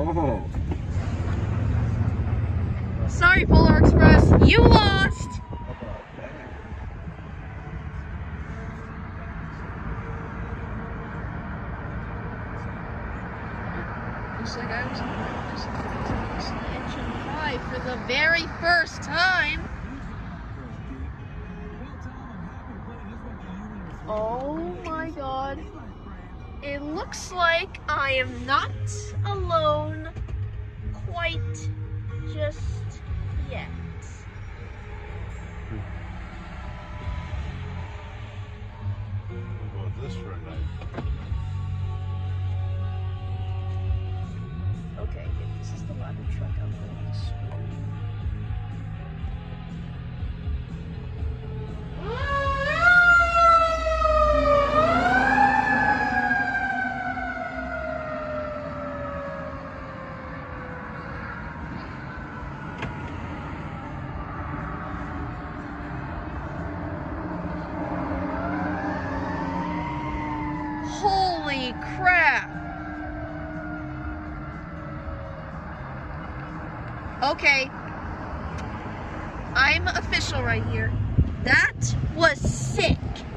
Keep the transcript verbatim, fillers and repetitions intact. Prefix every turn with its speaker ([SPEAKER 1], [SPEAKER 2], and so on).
[SPEAKER 1] Oh.
[SPEAKER 2] Sorry, Polar Express, you lost. Looks like I was in practice. Engine high for the very first time. Oh my God. It looks like I am not alone quite just yet.
[SPEAKER 1] What about this for a night?
[SPEAKER 2] Okay, if this is the ladder truck, I'm going to screw. Holy crap! Okay, I'm official right here. That was sick.